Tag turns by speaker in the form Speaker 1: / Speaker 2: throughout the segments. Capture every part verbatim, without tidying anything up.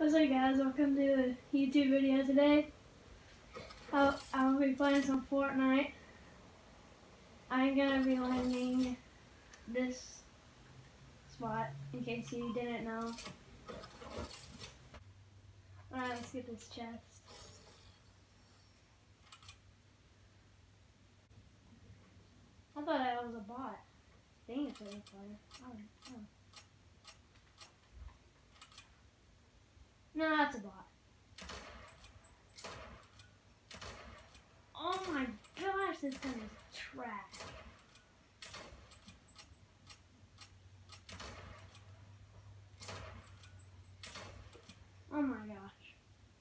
Speaker 1: What's up guys, welcome to the YouTube video today. I'll, I'll be playing some Fortnite. I'm gonna be landing this spot in case you didn't know. Alright, let's get this chest. I thought I was a bot. Dang, it's a real player. Oh, oh. No, that's a bot. Oh my gosh, this gun is trash. Oh my gosh.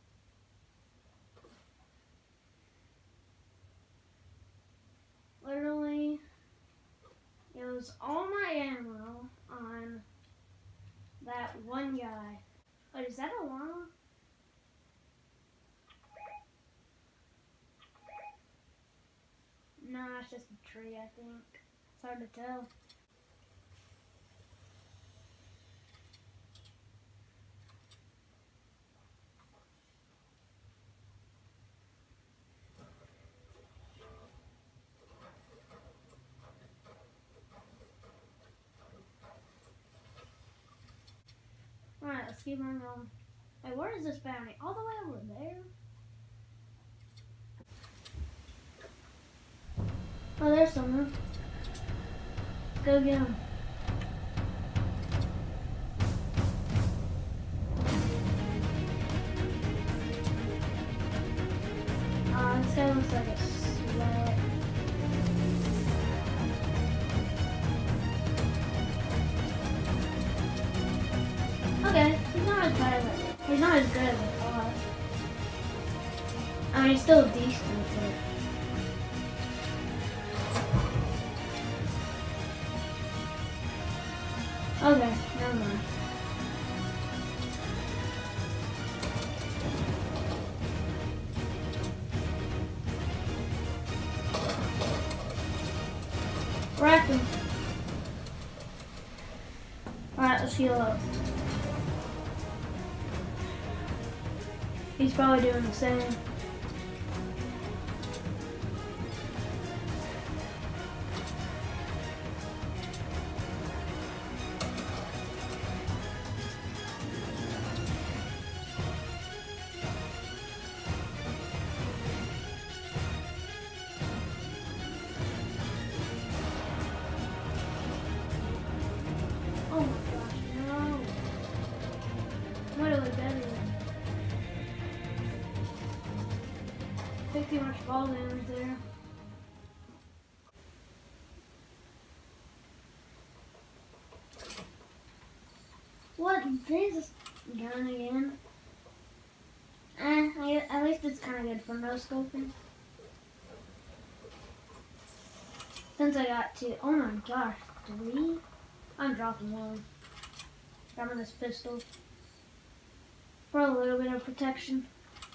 Speaker 1: Literally, it was all my ammo on that one guy. Wait, is that a llama? No, it's just a tree, I think. It's hard to tell. Alright, let's keep on going. Wait, where is this bounty? All the way over there? Oh, there's someone. Let's go get him. Uh, this guy looks like a sweat. Okay, he's not as bad as I He's not as good as I thought. I mean, he's still decent, but... Okay, never mind. Wreck him. Alright, let's heal up. He's probably doing the same. Oh my gosh, no. Literally dead again. Took too much fall damage there. What? This gun again? Eh, I, at least it's kind of good for no scoping. Since I got two, oh my gosh, three? I'm dropping one. Grabbing this pistol for a little bit of protection.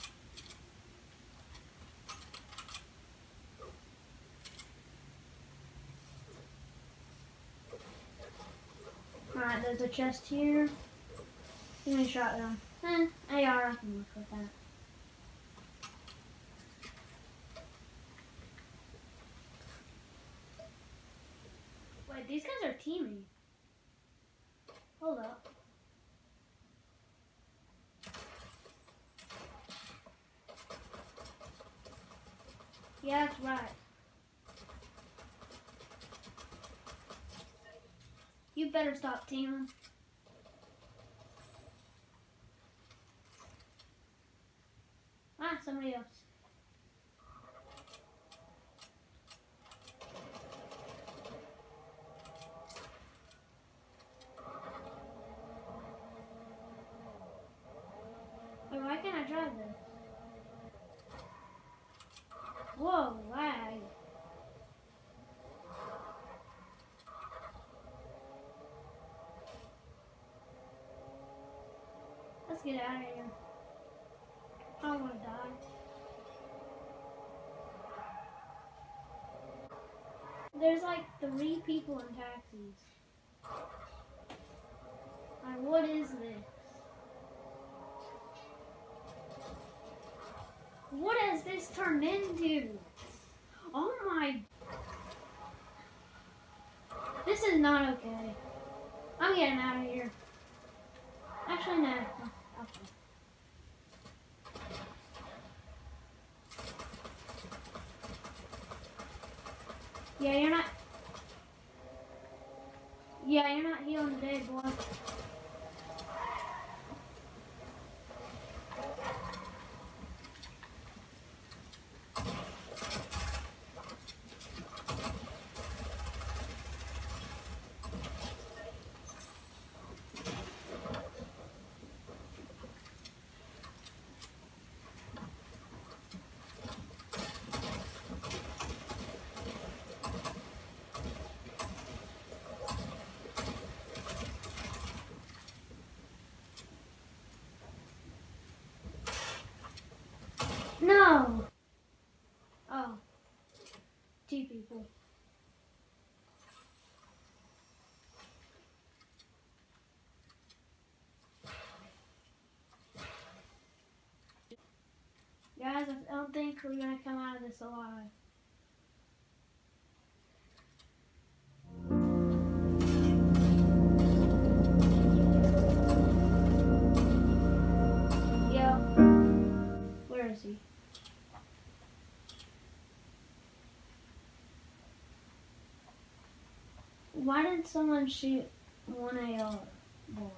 Speaker 1: Alright, there's a chest here. Give me a shotgun. Eh, A R, I can work with that. Wait, these guys are teaming. Hold up. Yeah, that's right. You better stop teaming. Ah, somebody else. Wait, why can't I drive this? Whoa, lag. Let's get out of here. I don't want to die. There's like three people in taxis. Like, what is this? has this turned into? Oh my. This is not okay. I'm getting out of here. Actually, no. Okay. Yeah, you're not. Yeah, you're not healing today, boy. No! Oh. Two people. Guys, I don't think we're gonna come out of this alive. Yeah. Where is he? Why did someone shoot one A R bullet?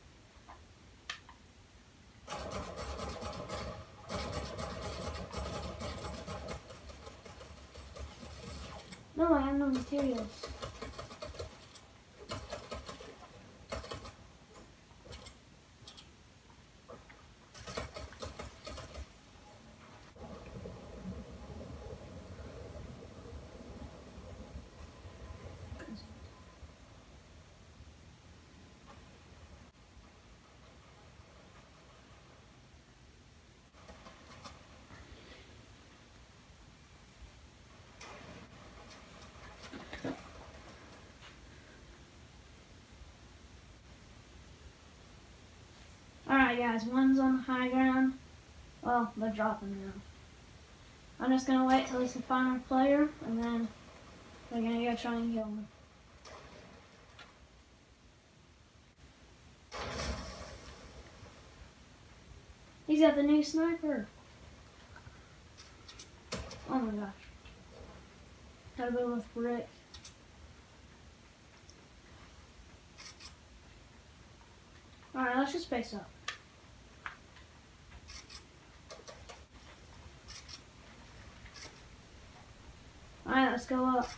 Speaker 1: No, I have no materials. Alright guys, one's on the high ground. Well, they're dropping now. I'm just gonna wait till it's the final player and then we're gonna go try and kill him. He's got the new sniper. Oh my gosh. Gotta go with Rick. Alright, let's just space up. Alright, let's go up.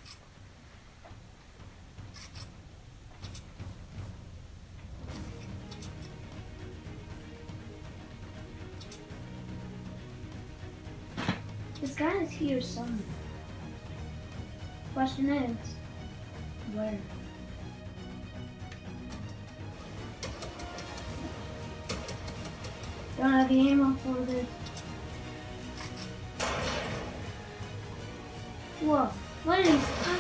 Speaker 1: This guy is here somewhere. Question is, where? Don't have the ammo for this. Whoa, what is uh,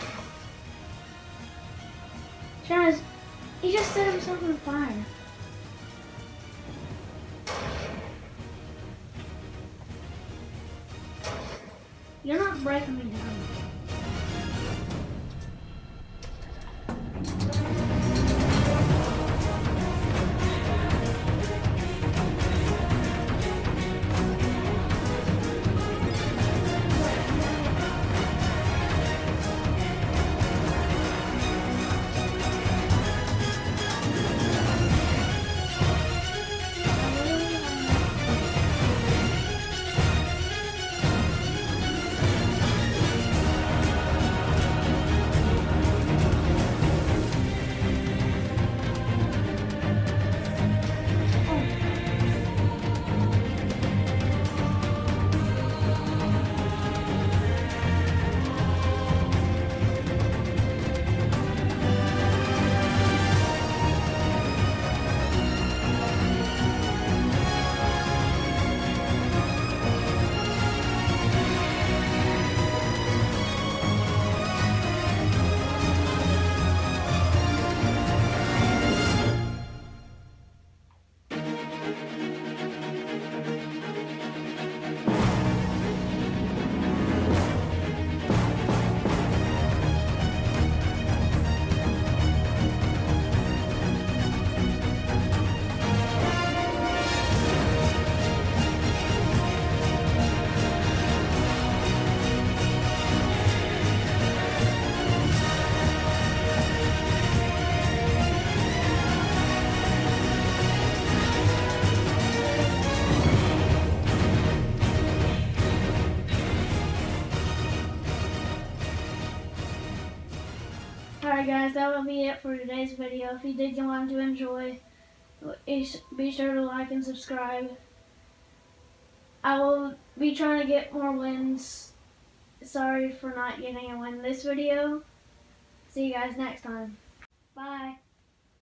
Speaker 1: Travis, he just set himself on fire. You're not breaking me down. Alright guys, that will be it for today's video. If you did go on to enjoy, be sure to like and subscribe. I will be trying to get more wins. Sorry for not getting a win this video. See you guys next time. Bye.